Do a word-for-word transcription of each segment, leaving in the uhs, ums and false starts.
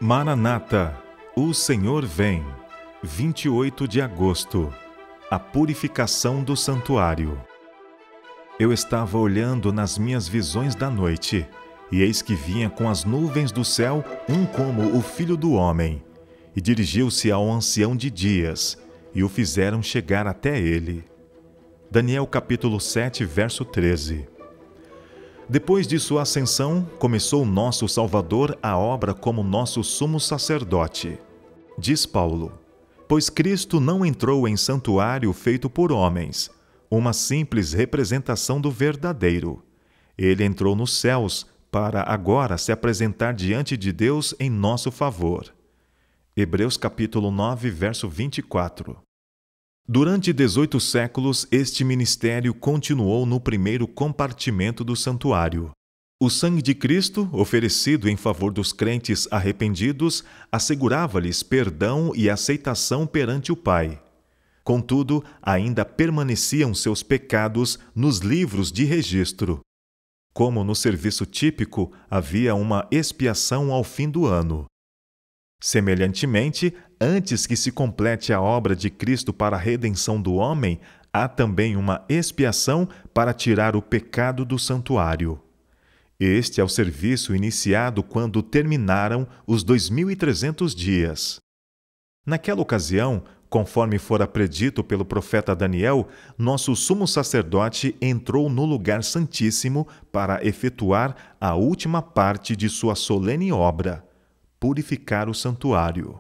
Maranata, o Senhor vem. vinte e oito de agosto. A purificação do santuário. Eu estava olhando nas minhas visões da noite, e eis que vinha com as nuvens do céu um como o Filho do Homem, e dirigiu-se ao ancião de dias, e o fizeram chegar até ele. Daniel capítulo sete, verso treze. Depois de sua ascensão, começou nosso Salvador a obra como nosso sumo sacerdote. Diz Paulo: pois Cristo não entrou em santuário feito por homens, uma simples representação do verdadeiro. Ele entrou nos céus para agora se apresentar diante de Deus em nosso favor. Hebreus capítulo nove, verso vinte e quatro. Durante dezoito séculos, este ministério continuou no primeiro compartimento do santuário. O sangue de Cristo, oferecido em favor dos crentes arrependidos, assegurava-lhes perdão e aceitação perante o Pai. Contudo, ainda permaneciam seus pecados nos livros de registro. Como no serviço típico, havia uma expiação ao fim do ano. Semelhantemente, antes que se complete a obra de Cristo para a redenção do homem, há também uma expiação para tirar o pecado do santuário. Este é o serviço iniciado quando terminaram os dois mil e trezentos dias. Naquela ocasião, conforme fora predito pelo profeta Daniel, nosso sumo sacerdote entrou no lugar santíssimo para efetuar a última parte de sua solene obra: purificar o santuário.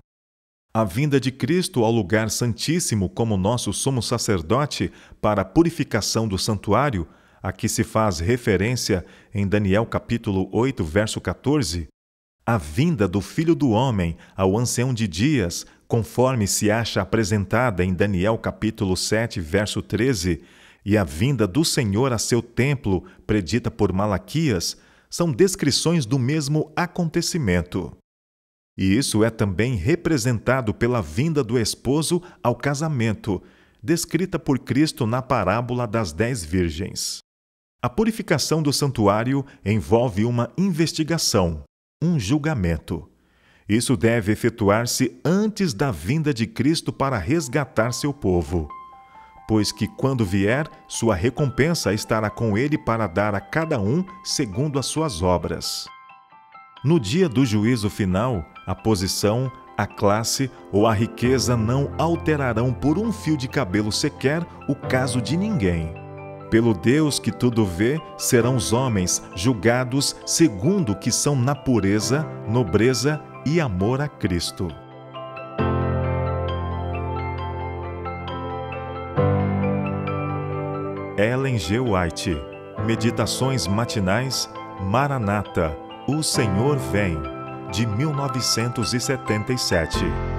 A vinda de Cristo ao lugar santíssimo como nosso sumo sacerdote para a purificação do santuário, a que se faz referência em Daniel capítulo oito, verso quatorze, a vinda do Filho do Homem ao ancião de dias, conforme se acha apresentada em Daniel capítulo sete, verso treze, e a vinda do Senhor a seu templo, predita por Malaquias, são descrições do mesmo acontecimento. E isso é também representado pela vinda do esposo ao casamento, descrita por Cristo na parábola das dez virgens. A purificação do santuário envolve uma investigação, um julgamento. Isso deve efetuar-se antes da vinda de Cristo para resgatar seu povo, pois que, quando vier, sua recompensa estará com ele para dar a cada um segundo as suas obras. No dia do juízo final, a posição, a classe ou a riqueza não alterarão por um fio de cabelo sequer o caso de ninguém. Pelo Deus que tudo vê, serão os homens julgados segundo o que são na pureza, nobreza e amor a Cristo. Ellen G. White. Meditações matinais, Maranata, o Senhor vem, de mil novecentos e setenta e sete.